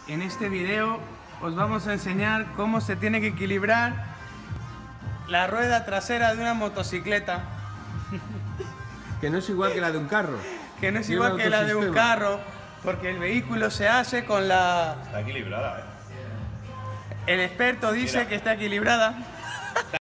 En este video os vamos a enseñar cómo se tiene que equilibrar la rueda trasera de una motocicleta. Que no es igual que la de un carro. Que no es igual que la de un carro, porque el vehículo se hace con la... Está equilibrada, El experto dice que está equilibrada.